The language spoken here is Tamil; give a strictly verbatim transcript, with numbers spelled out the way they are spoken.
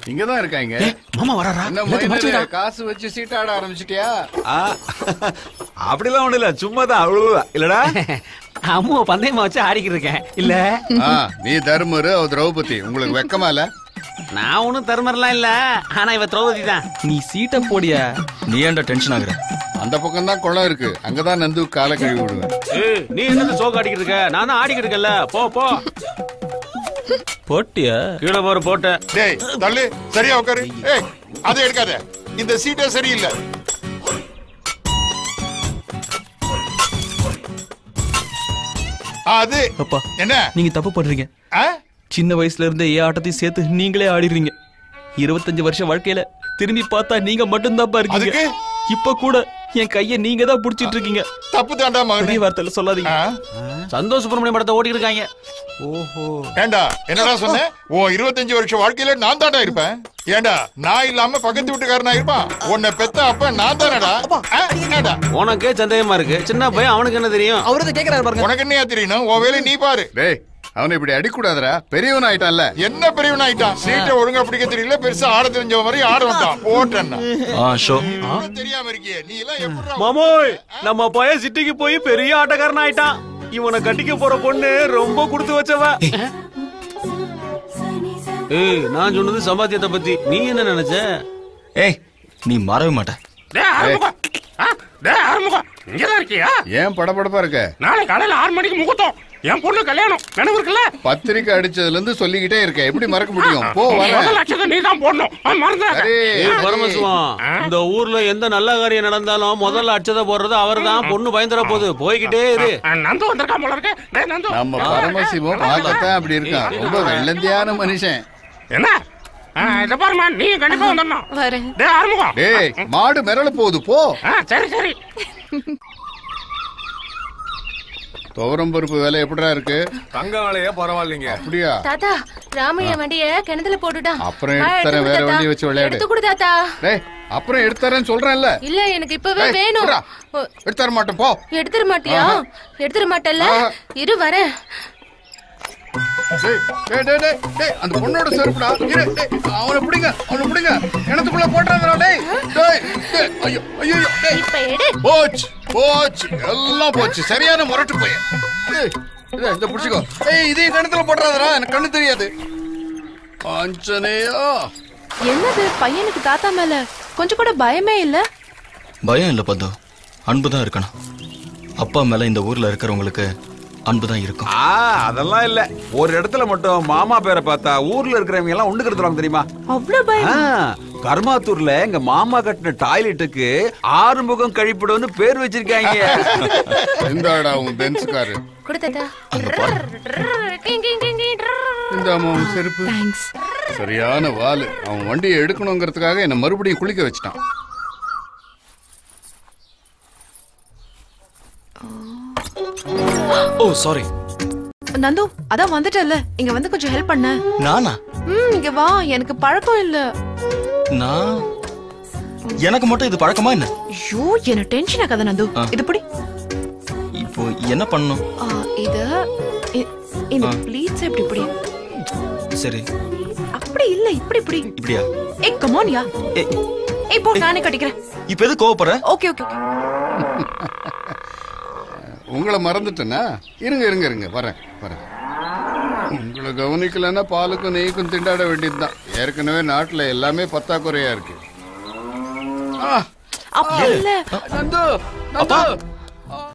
இங்கதான் இருக்காங்க. மாமா வராரா? என்ன காசு வச்சு சீட்டாட ஆரம்பிச்சிட்டியா? அப்படிலாம் ஒண்ணு இல்ல, சும்மா தான் அவ்வளவு இல்லடா. அம்மா பந்தயமா வச்சு ஆடிக்கிட்டு இருக்கேன். இல்ல நீ தர்மரு, அவ திரௌபதி. உங்களுக்கு வெக்கமா இல்ல? நான் ஒண்ணும் தர்மர்லாம் இல்ல, ஆனா இவ திரௌபதி தான். நீ சீட்டை போடியா. நீ ஏன்டா டென்ஷன் ஆகுற? அந்த பக்கம் தான் குளம் இருக்கு, அங்கதான் நந்து காலை கழுவி விடுவேன். நீ என்ன சோக்கு ஆடிக்கிட்டு இருக்க? நான் தான் ஆடிக்கிட்டு இருக்கல. போ போ. போட்டியா? கீழே போற போட்ட. டேய் தள்ளு, சரியா உட்காரு. ஏய் அதை எடுக்காத, இந்த சீட்டே சரியில்லை. அது அப்பா என்ன நீங்க தப்பு பண்றீங்க. சின்ன வயசுல இருந்தே ஏ ஆட்டத்தையும் சேர்த்து நீங்களே ஆடிடுறீங்க. இருபத்தஞ்சு வருஷம் வாழ்க்கையில திரும்பி பார்த்தா நீங்க மட்டும் தான் இருக்கீங்க. இப்ப கூட என் கைய நீங்க தான் புடிச்சிட்டு இருக்கீங்க. தப்பு தாண்டா மகனே, வார்த்தையில சொல்லாதீங்க. சந்தோஷ் சுப்பிரமணியம் படத்தை ஓடி இருக்காங்க. ஓஹோ ஏண்டா என்னடா சொன்ன? ஓ இருபத்தஞ்சு வருஷம் வாழ்க்கையில நான் தாண்டா இருப்பேன். ஏண்டா நான் இல்லாம பக்கத்து வீட்டுக்காரனா இருப்பான்? உன்னை பெத்த அப்ப நான் தானடா. என்னடா உனக்கே சந்தேகமா இருக்கு? சின்ன பையன், அவனுக்கு என்ன தெரியும்? அவரது கேக்குறாரு பாருங்க. உனக்கு என்னையா தெரியணும்? உன் வேலையை நீ பாரு. டேய் அவனை இப்படி அடிக்கூடாதரா, பெரியவன் ஆயிட்டான்ல. என்ன பெரியவன் ஆயிட்டான்? சீட்டை ஒழுங்கா பிடிக்க தெரியல, பெருசா ஆட தெரிஞ்ச மாதிரி ஆட வந்தான். போட்டேன்னா தெரியாம இருக்கியே நீ எல்லாம் எப்படி? மாமோய், நம்ம பையன் சிட்டிக்கு போய் பெரிய ஆட்டக்காரன் ஆயிட்டான். இவனை கட்டிக்க போற பொண்ணு ரொம்ப கொடுத்து வச்சவ. ஏய் நான் சொன்னது சம்பாத்தியத்தை பத்தி, நீ என்ன நினைச்ச? ஏய் நீ மாறவே மாட்ட. ஏன் படபடப்பா இருக்க? நாளை காலையில ஆறு மணிக்கு முகூர்த்தம், என் பொண்ணு கல்யாணம். நினைவு இருக்குல்ல? பத்திரிக்கை அடிச்சதுல இருந்து சொல்லிக்கிட்டே இருக்க, எப்படி மறக்க முடியும்? போ லட்சத்தை நீ தான் போடணும். பரமசிவம், இந்த ஊர்ல எந்த நல்ல காரியம் நடந்தாலும் முதல்ல அடிச்சதை போடுறது அவர் தான். பொண்ணு பயந்துட போகுது, போய்கிட்டே இரு. நந்து வந்திருக்கா போல இருக்கு. நந்து நம்ம பரமசிவம் பார்க்கத்தான் அப்படி இருக்கான், ரொம்ப வெள்ளந்தியான மனுஷன். என்ன இத பாருமா, நீ கண்டிப்பா வந்துடணும். டேய் ஆறுமுகம், டேய் மாடு மிரள போகுது, போ. சரி சரி. துவரம் பருப்பு வேலை எப்படிடா இருக்கு? தங்க வேலையே பரவாயில்லைங்க. அப்படியா? தாத்தா ராமையா வண்டிய கிணத்துல போட்டுடா. அப்புறம் எடுத்துறேன், வேற வண்டி வச்சு விளையாடு. எடுத்து கொடு தாத்தா. டேய் அப்புறம் எடுத்துறேன்னு சொல்றேன்ல. இல்ல எனக்கு இப்பவே வேணும். எடுத்துற மாட்டேன், போ. எடுத்துற மாட்டியா? எடுத்துற மாட்டல்ல, இரு வரேன். டேய் டேய் டேய் டேய் அந்த பொண்ணோட செருப்புடா. இரு, அவனை பிடிங்க, அவனை பிடிங்க. கிணத்துக்குள்ள போட்றாங்கடா. டேய் டேய் ஐயோ ஐயோ டேய் இப்ப எடு. போச்சு போச்சு, எல்லாம் போச்சு. சரியான முரட்டு போய். டேய் இத இந்த புடிச்சுக்கோ. ஏய் இதே கிணத்துல போட்றாதடா, எனக்கு கண்ணு தெரியாது. ஆஞ்சனேயா, என்னது பையனுக்கு தாத்தா மேல கொஞ்சம் கூட பயமே இல்ல? பயம் இல்ல பத்து, அன்புதான் இருக்கணும். அப்பா மேல இந்த ஊர்ல இருக்கிறவங்களுக்கு அன்புதான் இருக்கும். அதெல்லாம் இல்ல, ஒரு இடத்துல மட்டும் மாமா பேரை பார்த்தா ஊர்ல இருக்கிறவங்க எல்லாம் ஒண்ணு கருத்துறாங்க தெரியுமா? அவ்வளவு பயம். கர்மாத்தூர்ல எங்க மாமா கட்டின டாய்லெட்டுக்கு ஆறுமுகம் கழிப்பிடம்னு பேர் வச்சிருக்காங்க. இந்தாடா உன் பென்ஸ் காரு. குடு தாத்தா. இந்த அம்மாவும் செருப்பு. தேங்க்ஸ். சரியான வாலு. அவன் வண்டியை எடுக்கணுங்கிறதுக்காக என்ன மறுபடியும் குளிக்க வச்சிட்டான். ஓ சாரி. நந்து அதான் வந்துட்டல, இங்க வந்து கொஞ்சம் ஹெல்ப் பண்ண. நானா? ம் இங்க வா, எனக்கு பழக்கம் இல்ல. நான் எனக்கு மட்டும் இது பழக்கமா என்ன? ஐயோ என்ன டென்ஷன் ஆகாத நந்து. இது புடி. இப்போ என்ன பண்ணணும்? இத இந்த ப்ளீட்ஸ் எப்படி புடி. சரி. அப்படி இல்ல, இப்படி புடி. இப்படியா? ஏய் கம் ஆன் யா. ஏய் போ, நானே கட்டிக்கிறேன். இப்போ எது கோவப்படுற? Okay okay okay. உங்களை மறந்துட்டேனா? இருங்க இருங்க இருங்க வரேன் வரேன். உங்களை கவனிக்கலன்னா பாலுக்கும் நெய்க்கும் திண்டாட வேண்டியதுதான். ஏற்கனவே நாட்டுல எல்லாமே பத்தாக்குறையா இருக்கு. அப்பா இல்ல நந்து நந்து